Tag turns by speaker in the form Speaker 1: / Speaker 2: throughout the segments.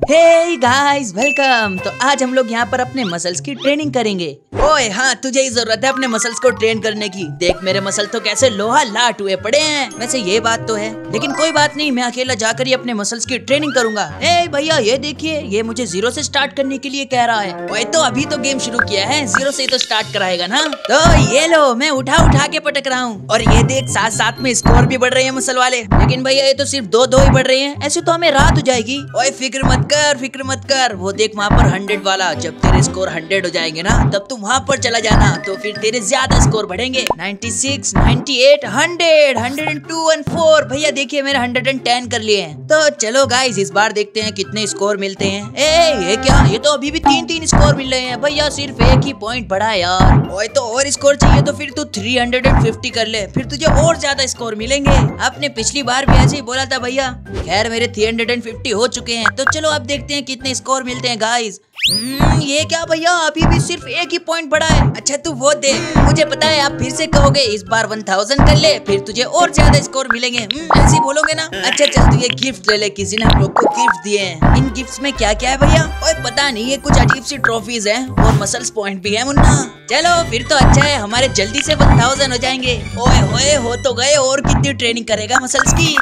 Speaker 1: Hey guys welcome. तो आज हम लोग यहाँ पर अपने मसल्स की ट्रेनिंग करेंगे। ओए हाँ, तुझे ही जरूरत है अपने मसल्स को ट्रेन करने की। देख मेरे मसल तो कैसे लोहा लाट हुए पड़े हैं। वैसे ये बात तो है, लेकिन कोई बात नहीं, मैं अकेला जाकर ही अपने मसल्स की ट्रेनिंग करूंगा। ए भैया ये देखिए, ये मुझे 0 से स्टार्ट करने के लिए कह रहा है। ओए तो अभी तो गेम शुरू किया है, 0 से ही तो स्टार्ट कराएगा ना। तो ये लो, मैं उठा के पटक रहा हूँ। और ये देख साथ साथ में स्कोर भी बढ़ रहे हैं मसल वाले। लेकिन भैया ये तो सिर्फ 2-2 ही बढ़ रहे हैं, ऐसे तो हमें रात हो जाएगी। ओए फिक्र मत कर, वो देख वहाँ पर 100 वाला। जब तेरे स्कोर 100 हो जाएंगे ना, तब तुम वहाँ पर चला जाना, तो फिर तेरे ज्यादा स्कोर बढ़ेंगे। 96, 98, 100, 102 और 4। भैया देखिए मेरे 110 कर लिए हैं। तो चलो गाइस इस बार देखते हैं कितने स्कोर मिलते हैं। ये क्या, ये तो अभी भी 3-3 स्कोर मिल रहे हैं। भैया सिर्फ एक ही पॉइंट बढ़ा यार। ओए तो और स्कोर चाहिए तो फिर तू 350 कर ले, फिर तुझे और ज्यादा स्कोर मिलेंगे। आपने पिछली बार भी ऐसे ही बोला था भैया। खैर मेरे 350 हो चुके हैं। तो चलो अब देखते हैं कितने स्कोर मिलते हैं गाइस। ये क्या भैया, अभी भी सिर्फ एक ही पॉइंट बढ़ा है। अच्छा तू वो दे, मुझे पता है आप फिर से कहोगे इस बार 1000 कर ले, फिर तुझे और ज्यादा स्कोर मिलेंगे। ऐसे ही बोलोगे ना। अच्छा चल तू ये गिफ्ट ले ले, किसी ने हम लोग को गिफ्ट दिए हैं। इन गिफ्ट्स में क्या क्या है भैया? ओए पता नहीं, ये कुछ अजीब सी ट्रॉफीज हैं और मसल्स पॉइंट भी है मुन्ना। चलो फिर तो अच्छा है, हमारे जल्दी से 1000 हो जाएंगे। ओए होए हो तो गए, और कितनी ट्रेनिंग करेगा मसल्स की।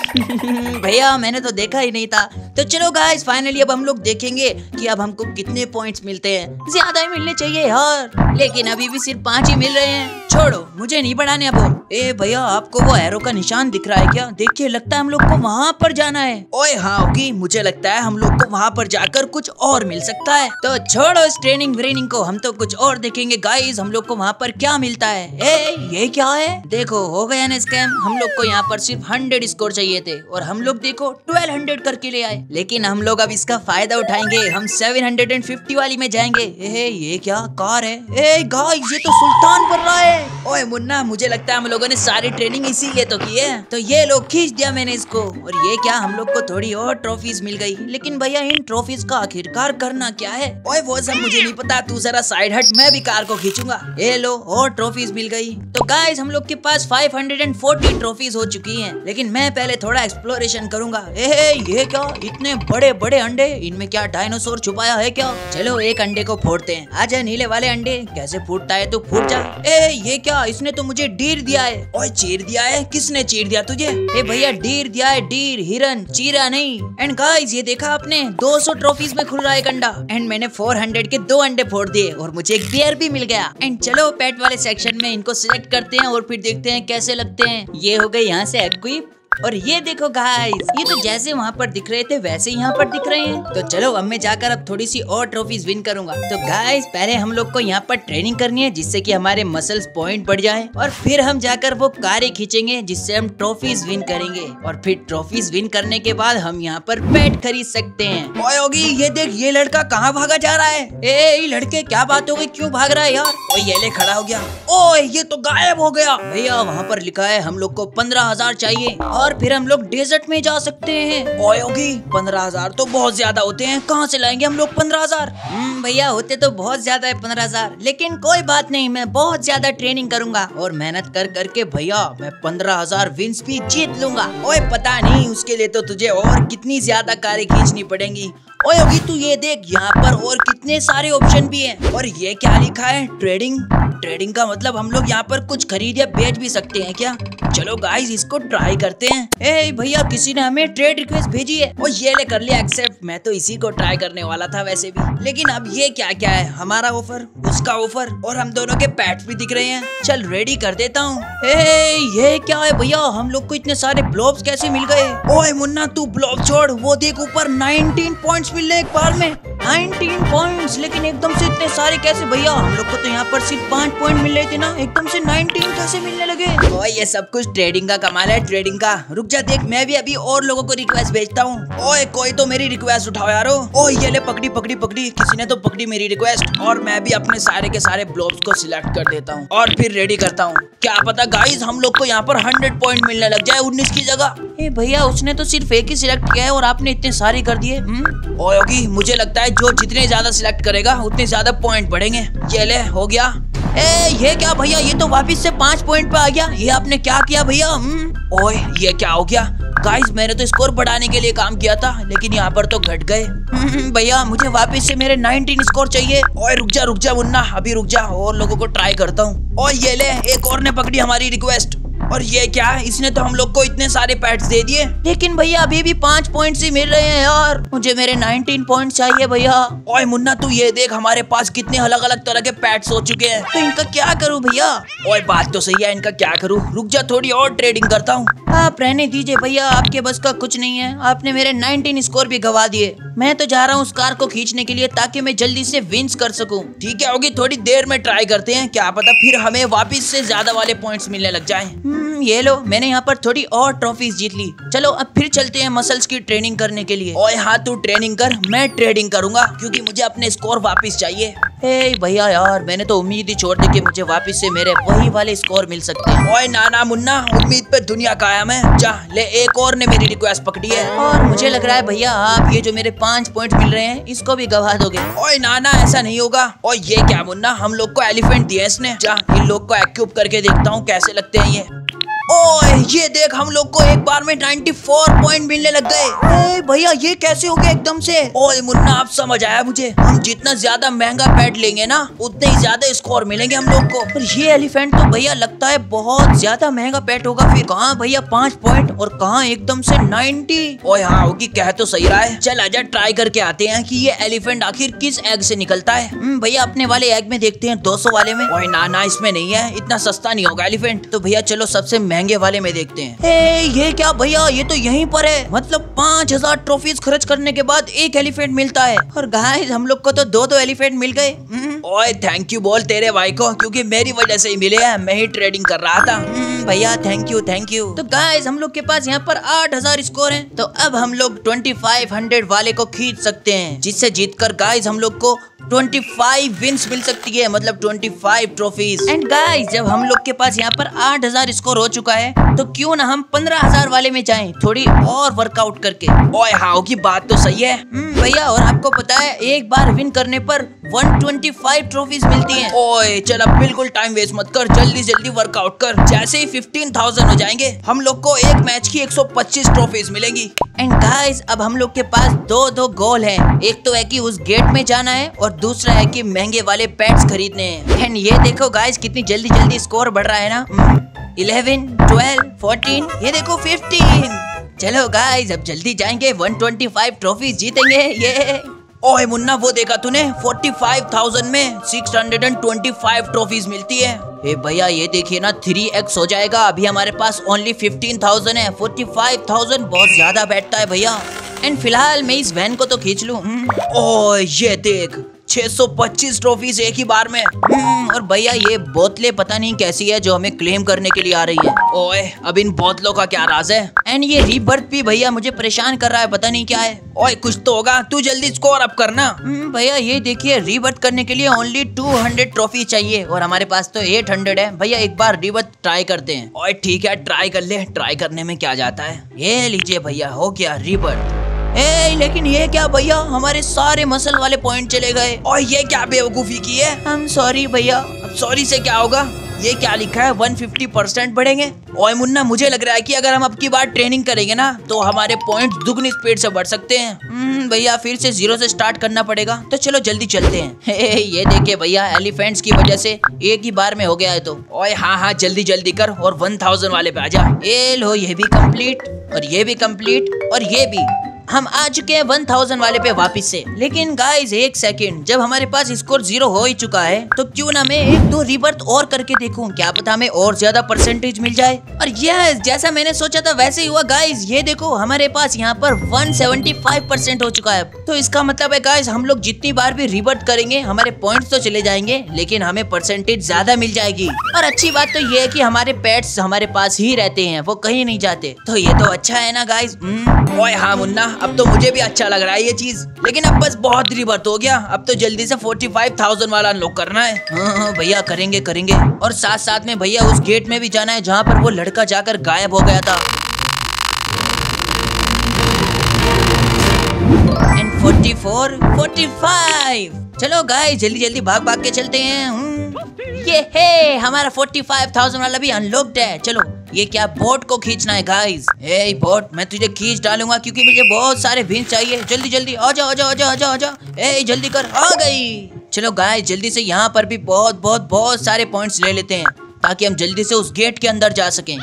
Speaker 1: भैया मैंने तो देखा ही नहीं था। तो चलो गाइस फाइनली अब हम लोग देखेंगे कि अब हमको कितने पॉइंट्स मिलते हैं। ज्यादा ही मिलने चाहिए यार, लेकिन अभी भी सिर्फ 5 ही मिल रहे हैं। छोड़ो, मुझे नहीं बढ़ाने अब। ए भैया आपको वो एरो का निशान दिख रहा है क्या? देखिए लगता है हम लोग को वहाँ पर जाना है। ओए हाँ ओके, मुझे लगता है हम लोग को वहाँ पर जाकर कुछ और मिल सकता है। तो छोड़ो इस ट्रेनिंग व्रेनिंग को, हम तो कुछ और देखेंगे गाइस हम लोग को वहाँ पर क्या मिलता है। ये क्या है? देखो हो गया ना स्कैम। हम लोग को यहाँ पर सिर्फ 100 स्कोर चाहिए थे और हम लोग देखो 1200 करके ले आए। लेकिन हम लोग अब इसका फायदा उठाएंगे, हम 750 वाली में जाएंगे। ये क्या कार है? गाइस ये तो सुल्तान पर रहा है। ओए मुन्ना, मुझे लगता है हम लोगों ने सारी ट्रेनिंग इसीलिए तो की है। तो ये लोग खींच दिया मैंने इसको। और ये क्या, हम लोग को थोड़ी और ट्रॉफीज मिल गई। लेकिन भैया इन ट्रॉफीज का आखिरकार करना क्या है? ओए वो सब मुझे नहीं पता, तू जरा साइड हट, मैं भी कार को खींचूंगा। ये लो और ट्रॉफीज मिल गई। तो गाइस हम लोग के पास 540 ट्रॉफीज हो चुकी हैं। लेकिन मैं पहले थोड़ा एक्सप्लोरेशन करूंगा। ये क्या, इतने बड़े बड़े अंडे, इनमें क्या डायनासोर छुपाया है क्या? चलो एक अंडे को फोड़ते हैं। आजा नीले वाले अंडे, कैसे फूटता है तो फूट जा। ये क्या, इसने तो मुझे डीर दिया है। ओए चीर दिया है? किसने चीर दिया तुझे? भैया डीर दिया है, डीर, हिरन, चीरा नहीं। एंड गाइस ये देखा आपने, 200 ट्रॉफीज में खुल रहा है एक अंडा। एंड मैंने 400 के 2 अंडे फोड़ दिए और मुझे एक बियर भी मिल गया। एंड चलो पेट वाले सेक्शन में इनको सिलेक्ट करते हैं और फिर देखते हैं कैसे लगते हैं। ये हो गए यहाँ से एक्विप। और ये देखो गाइस, ये तो जैसे वहाँ पर दिख रहे थे वैसे यहाँ पर दिख रहे हैं। तो चलो अब मैं जाकर अब थोड़ी सी और ट्रॉफीज विन करूंगा। तो गाइस पहले हम लोग को यहाँ पर ट्रेनिंग करनी है जिससे कि हमारे मसल्स पॉइंट बढ़ जाएं, और फिर हम जाकर वो कारें खींचेंगे जिससे हम ट्रॉफीज विन करेंगे। और फिर ट्रॉफीज विन करने के बाद हम यहाँ पर पेट खरीद सकते हैं। ओए होगी, ये देख ये लड़का कहाँ भागा जा रहा है। ए लड़के क्या बात हो गई, क्यों भाग रहा है यार? ओए ये ले खड़ा हो गया। ओए ये तो गायब हो गया। भैया वहाँ पर लिखा है हम लोग को 15,000 चाहिए और फिर हम लोग डेजर्ट में जा सकते हैं। ओए होगी 15,000 तो बहुत ज्यादा होते हैं, कहाँ से लाएंगे हम लोग 15,000? भैया होते तो बहुत ज्यादा है 15,000, लेकिन कोई बात नहीं, मैं बहुत ज्यादा ट्रेनिंग करूंगा और मेहनत कर करके भैया मैं 15,000 विन्स भी जीत लूंगा। ओए पता नहीं उसके लिए तो तुझे और कितनी ज्यादा कारें खींचनी पड़ेंगी। ओए होगी तू ये देख, यहाँ पर और कितने सारे ऑप्शन भी हैं। और ये क्या लिखा है? ट्रेडिंग। ट्रेडिंग का मतलब हम लोग यहाँ पर कुछ खरीद या बेच भी सकते हैं क्या? चलो गाइस इसको ट्राई करते हैं। भैया किसी ने हमें ट्रेड रिक्वेस्ट भेजी है। और ये ले कर लिया एक्सेप्ट। मैं तो इसी को ट्राई करने वाला था वैसे भी। लेकिन अब ये क्या क्या है? हमारा ऑफर, उसका ऑफर, और हम दोनों के पैट्स भी दिख रहे हैं। चल रेडी कर देता हूँ। ये क्या है भैया, हम लोग को इतने सारे ब्लॉब्स कैसे मिल गए? ओए मुन्ना तू ब्लॉब छोड़, वो देख ऊपर 19 पॉइंट्स मिल रहे एक बार में। 19 पॉइंट्स, लेकिन एकदम से इतने सारे कैसे भैया? हम लोग को तो यहाँ पर सिर्फ 5 पॉइंट मिल रहे थे ना, एकदम से 19 कैसे मिलने लगे? ओए ये सब कुछ ट्रेडिंग का कमाल है, ट्रेडिंग का। रुक जा देख, मैं भी अभी और लोगों को रिक्वेस्ट भेजता हूँ। ओए कोई तो मेरी रिक्वेस्ट उठाओ यारो। ओ ये ले पकड़ी पकड़ी पकड़ी, किसी ने तो पकड़ी मेरी रिक्वेस्ट। और मैं भी अपने सारे के सारे ब्लॉब्स को सिलेक्ट कर देता हूँ और फिर रेडी करता हूँ। क्या पता गाइस हम लोग को यहाँ पर 100 पॉइंट मिलने लग जाए 19 की जगह। भैया उसने तो सिर्फ एक ही सिलेक्ट किया है और आपने इतने सारे कर दिए। ओए होगी, मुझे लगता है जो जितने ज्यादा सिलेक्ट करेगा उतने ज्यादा पॉइंट बढ़ेंगे। ये ले हो गया। ये क्या भैया, ये तो वापिस से 5 पॉइंट पे आ गया। ये आपने क्या किया भैया? ओए ये क्या हो गया? गाइस मैंने तो स्कोर बढ़ाने के लिए काम किया था, लेकिन यहाँ पर तो घट गए। भैया मुझे वापस से मेरे 19 स्कोर चाहिए। ओए रुक जा मुन्ना, अभी रुक जा, और लोगों को ट्राई करता हूँ। और ये ले, एक और ने पकड़ी हमारी रिक्वेस्ट। और ये क्या है, इसने तो हम लोग को इतने सारे पैट्स दे दिए, लेकिन भैया अभी भी 5 पॉइंट्स ही मिल रहे हैं यार। मुझे मेरे 19 पॉइंट्स चाहिए भैया। ओए मुन्ना तू ये देख, हमारे पास कितने अलग अलग तरह के पैट्स हो चुके हैं, तो इनका क्या करूं भैया? ओए बात तो सही है, इनका क्या करूं? रुक जा, थोड़ी और ट्रेडिंग करता हूँ। आप रहने दीजिए भैया, आपके बस का कुछ नहीं है। आपने मेरे 19 स्कोर भी गवा दिए। मैं तो जा रहा हूँ उस कार को खींचने के लिए, ताकि मैं जल्दी से विंस कर सकूं। ठीक है होगी, थोड़ी देर में ट्राई करते हैं, क्या पता फिर हमें वापस से ज्यादा वाले पॉइंट्स मिलने लग जाएं। ये लो, मैंने यहाँ पर थोड़ी और ट्रॉफीज जीत ली। चलो अब फिर चलते हैं मसल्स की ट्रेनिंग करने के लिए। ओए हाँ तू ट्रेनिंग कर, मैं ट्रेडिंग करूंगा, क्योंकि मुझे अपने स्कोर वापस चाहिए। हे भैया यार, मैंने तो उम्मीद ही छोड़ दी कि मुझे वापस से मेरे वही वाले स्कोर मिल सकते हैं। ओए ना मुन्ना, उम्मीद पे दुनिया कायम है। जा ले, एक और ने मेरी रिक्वेस्ट पकड़ी है, और मुझे लग रहा है भैया आप ये जो मेरे 5 पॉइंट मिल रहे हैं इसको भी गवा दोगे। ओए ना ऐसा नहीं होगा। और ये क्या मुन्ना, हम लोग को एलिफेंट दिया इसने। जा इन लोग को एक्यूप करके देखता हूँ कैसे लगते हैं ये। ओए ये देख, हम लोग को एक बार में 94 पॉइंट मिलने लग गए। भैया ये कैसे हो गया एकदम से? ओए मुन्ना अब समझ आया मुझे, हम जितना ज्यादा महंगा पैट लेंगे ना, उतने ही ज्यादा स्कोर मिलेंगे हम लोग को। और ये एलिफेंट तो भैया लगता है बहुत ज्यादा महंगा पैट होगा। फिर कहाँ भैया 5 पॉइंट और कहाँ एकदम से 90। ओए हाँ होगी, कह तो सही रहा है। चल आजा ट्राई करके आते हैं कि ये एलिफेंट आखिर किस एग से निकलता है। भैया अपने वाले एग में देखते हैं, 200 वाले में। ओए ना इसमें नहीं है, इतना सस्ता नहीं होगा एलिफेंट। तो भैया चलो सबसे महंगे वाले में देखते हैं। ये क्या भैया, ये तो यहीं पर है। मतलब 5000 ट्रॉफीज खर्च करने के बाद एक एलिफेंट मिलता है। और गाइस हम लोग को तो 2 एलिफेंट मिल गए। ओए थैंक यू बोल तेरे भाई को, क्योंकि मेरी वजह से ही मिले हैं, मैं ही ट्रेडिंग कर रहा था। भैया थैंक यू। तो गाइस हम लोग के पास यहाँ पर 8000 स्कोर हैं। तो अब हम लोग 2500 वाले को खींच सकते हैं, जिससे जीतकर गाइस हम लोग को 25 विंस मिल सकती है, मतलब 25 ट्रॉफीज। एंड गाइस जब हम लोग के पास यहाँ पर 8000 स्कोर हो चुका है, तो क्यों ना हम 15000 वाले में जाएं, थोड़ी और वर्कआउट करके। ओए हाँ की बात तो सही है भैया। और आपको पता है एक बार विन करने पर 125 ट्रॉफीज मिलती हैं। ओए चल अब बिल्कुल टाइम वेस्ट मत कर, जल्दी वर्कआउट कर। जैसे ही 15,000 हो जाएंगे, हम लोग को एक मैच की 125 ट्रॉफीज मिलेंगी। एंड गाइस अब हम लोग के पास 2 गोल हैं। एक तो है कि उस गेट में जाना है, और दूसरा है कि महंगे वाले पैट्स खरीदने हैं। एंड ये देखो गाइस कितनी जल्दी स्कोर बढ़ रहा है ना। 11, 12, 14, ये देखो 15। चलो गाइस अब जल्दी जाएंगे, 125 ट्रॉफीज जीतेंगे ये। ओए मुन्ना वो देखा तूने, 45,000 में 625 ट्रॉफीज मिलती है। भैया ये देखिए ना, 3x हो जाएगा। अभी हमारे पास ओनली 15,000 है, 45,000 बहुत ज्यादा बैठता है भैया। एंड फिलहाल मैं इस वैन को तो खींच लूं। ओए ये देख, 625 ट्रॉफीज एक ही बार में। और भैया ये बोतलें पता नहीं कैसी है जो हमें क्लेम करने के लिए आ रही है। ओए अब इन बोतलों का क्या राज है? एंड ये रीबर्थ भी भैया मुझे परेशान कर रहा है, पता नहीं क्या है। ओए कुछ तो होगा, तू जल्दी स्कोर अप करना। भैया ये देखिए, रीबर्थ करने के लिए ओनली 200 ट्रॉफी चाहिए, और हमारे पास तो 800 है। भैया एक बार रीबर्थ ट्राई करते हैं। ओए ठीक है ट्राई कर ले, ट्राई करने में क्या जाता है। ये लीजिए भैया, हो गया रीबर्थ। लेकिन ये क्या भैया, हमारे सारे मसल वाले पॉइंट चले गए। और ये क्या बेवकूफी की है। I'm sorry भैया। अब सॉरी से क्या होगा? ये क्या लिखा है, 150% बढ़ेंगे। ओए मुन्ना मुझे लग रहा है कि अगर हम अब की बार ट्रेनिंग करेंगे ना, तो हमारे पॉइंट दुगनी स्पीड से बढ़ सकते हैं। भैया फिर से 0 से स्टार्ट करना पड़ेगा, तो चलो जल्दी चलते हैं। ये देखिए भैया, एलिफेंट्स की वजह से एक ही बार में हो गया है। तो ओए हाँ जल्दी कर, और 1000 वाले पे आजा। लो ये भी कंप्लीट, और ये भी कंप्लीट, और ये भी। हम आ चुके हैं 1000 वाले पे वापस से। लेकिन गाइस एक सेकंड, जब हमारे पास स्कोर 0 हो ही चुका है, तो क्यों ना मैं 1-2 रीबर्थ और करके देखूं, क्या पता हमें और ज्यादा परसेंटेज मिल जाए। और यस, जैसा मैंने सोचा था वैसे ही हुआ गाइस। ये देखो हमारे पास यहाँ पर 175% हो चुका है। तो इसका मतलब है गाइस, हम लोग जितनी बार भी रीबर्थ करेंगे, हमारे पॉइंट्स तो चले जाएंगे, लेकिन हमें परसेंटेज ज्यादा मिल जाएगी। और अच्छी बात तो ये है कि हमारे पेट्स हमारे पास ही रहते हैं, वो कहीं नहीं जाते। तो ये तो अच्छा है ना गाइस। ओए हाँ मुन्ना, अब तो मुझे भी अच्छा लग रहा है ये चीज, लेकिन अब बस बहुत रीबर्थ हो गया। अब तो जल्दी से 45,000 वाला अनलॉक करना है। हाँ भैया करेंगे। और साथ में भैया उस गेट में भी जाना है जहाँ पर वो लड़का जाकर गायब हो गया था। एंड 44, 45। चलो गाइस जल्दी भाग के चलते हैं। ये है हमारा 45,000 वाला भी अनलॉक्ड है। चलो ये क्या बोट को खींचना है गाइस। ए बोट मैं तुझे खींच डालूंगा क्योंकि मुझे बहुत सारे विंस चाहिए। जल्दी जल्दी आजा आजा आजा आजा आजा। ए जल्दी कर, आ गई। चलो गाइस जल्दी से यहाँ पर भी बहुत सारे पॉइंट्स ले लेते हैं ताकि हम जल्दी से उस गेट के अंदर जा सकें।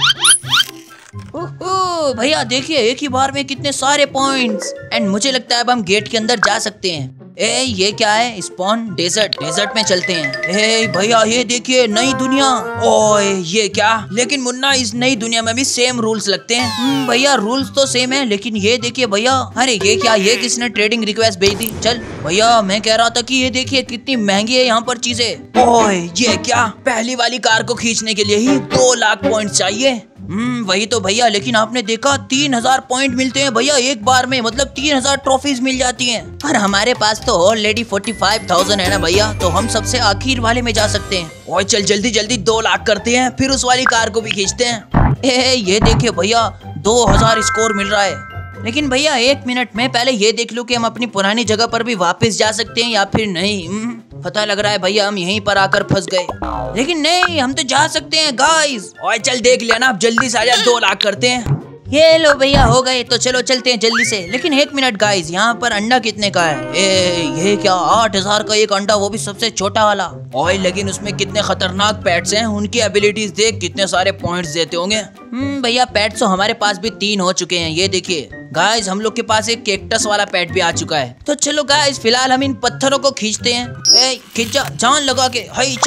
Speaker 1: ओहो भैया देखिए एक ही बार में कितने सारे पॉइंट्स। एंड मुझे लगता है अब हम गेट के अंदर जा सकते हैं। ए ये क्या है, स्पॉन डेजर्ट में चलते हैं। ए भैया ये देखिए नई दुनिया। ओए ये क्या, लेकिन मुन्ना इस नई दुनिया में भी सेम रूल्स लगते हैं। भैया रूल्स तो सेम है लेकिन ये देखिए भैया, अरे ये क्या, ये किसने ट्रेडिंग रिक्वेस्ट भेज दी। चल भैया मैं कह रहा था कि ये देखिए कितनी महंगी है यहाँ पर चीजें। ओए ये क्या, पहली वाली कार को खींचने के लिए ही 2 लाख पॉइंट चाहिए। वही तो भैया, लेकिन आपने देखा 3000 पॉइंट मिलते हैं भैया एक बार में, मतलब 3000 ट्रॉफीज मिल जाती हैं। और हमारे पास तो ऑलरेडी 45,000 है ना भैया, तो हम सबसे आखिर वाले में जा सकते हैं। और चल जल्दी जल्दी 2 लाख करते हैं, फिर उस वाली कार को भी खींचते हैं। ये देखिए भैया 2000 स्कोर मिल रहा है। लेकिन भैया 1 मिनट में पहले ये देख लूं कि हम अपनी पुरानी जगह पर भी वापस जा सकते हैं या फिर नहीं। पता लग रहा है भैया हम यहीं पर आकर फंस गए, लेकिन नहीं हम तो जा सकते हैं गाइस। और चल देख लिया ना, अब जल्दी से आजा 2 लाख करते हैं। ये लो भैया हो गए, तो चलो चलते हैं जल्दी से। लेकिन 1 मिनट गाइस, यहाँ पर अंडा कितने का है? ये क्या 8000 का एक अंडा, वो भी सबसे छोटा वाला। और लेकिन उसमें कितने खतरनाक पेट्स हैं, उनकी एबिलिटीज देख, कितने सारे पॉइंट्स देते होंगे। भैया पेट्स तो हमारे पास भी 3 हो चुके हैं। ये देखिए गाइस हम लोग के पास एक कैक्टस वाला पेट भी आ चुका है। तो चलो गाइस फिलहाल हम इन पत्थरों को खींचते हैं। खींचा जान लगा के,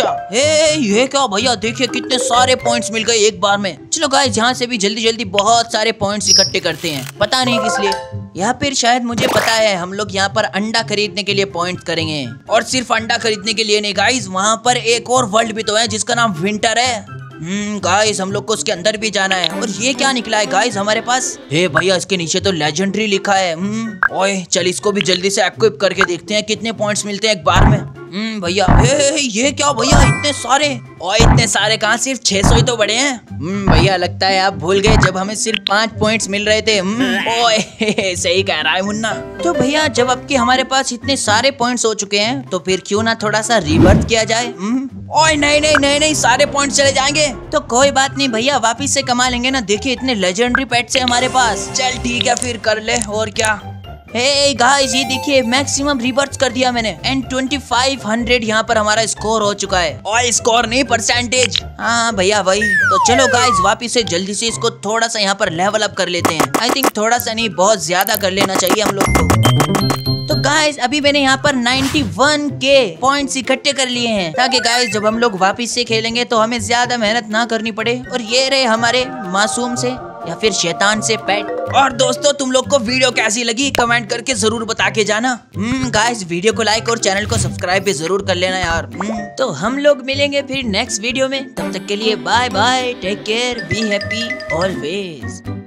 Speaker 1: ये क्या भैया, देखिए कितने सारे पॉइंट्स मिल गए एक बार में। चलो गाइस यहाँ से भी जल्दी जल्दी बहुत सारे पॉइंट्स इकट्ठे करते हैं, पता नहीं किस लिए, या फिर शायद मुझे पता है हम लोग यहाँ पर अंडा खरीदने के लिए पॉइंट्स करेंगे। और सिर्फ अंडा खरीदने के लिए नहीं गाइस, वहाँ पर एक और वर्ल्ड भी तो है जिसका नाम विंटर है। गाइस हम लोग को उसके अंदर भी जाना है। और ये क्या निकला है गाइस हमारे पास? हे भैया इसके नीचे तो लेजेंडरी लिखा है। ओए चल इसको भी जल्दी से एक्विप करके देखते हैं कितने पॉइंट्स मिलते हैं एक बार में। भैया ये क्या भैया, इतने सारे। और इतने सारे कहाँ, सिर्फ 600 ही तो बड़े हैं। भैया लगता है आप भूल गए जब हमें सिर्फ 5 पॉइंट्स मिल रहे थे। ओए सही कह रहा है मुन्ना। तो भैया जब अब के हमारे पास इतने सारे पॉइंट्स हो चुके हैं तो फिर क्यों ना थोड़ा सा रिबर्थ किया जाए। ओए नहीं सारे पॉइंट्स चले जाएंगे। तो कोई बात नहीं भैया, वापिस से कमा लेंगे ना। देखिए इतने लेजेंडरी पेट्स हैं हमारे पास। चल ठीक है फिर कर ले, और क्या। हे गाइस ये देखिए मैक्सिमम रिबर्थ कर दिया मैंने, एंड 2500 यहाँ पर हमारा स्कोर हो चुका है। और स्कोर नहीं परसेंटेज। हाँ भैया वही। तो चलो गाइस वापिस से जल्दी से इसको थोड़ा सा यहाँ पर लेवल अप कर लेते हैं। आई थिंक थोड़ा सा नहीं, बहुत ज्यादा कर लेना चाहिए हम लोग को। तो गाइस अभी मैंने यहाँ पर 91 के पॉइंट्स इकट्ठे कर लिए हैं, ताकि गाइस जब हम लोग वापिस से खेलेंगे तो हमें ज्यादा मेहनत ना करनी पड़े। और ये रहे हमारे मासूम से या फिर शैतान से पेट। और दोस्तों तुम लोग को वीडियो कैसी लगी कमेंट करके जरूर बता के जाना। गाइस वीडियो को लाइक और चैनल को सब्सक्राइब भी जरूर कर लेना यार। तो हम लोग मिलेंगे फिर नेक्स्ट वीडियो में, तब तक के लिए bye bye, take care, be happy always.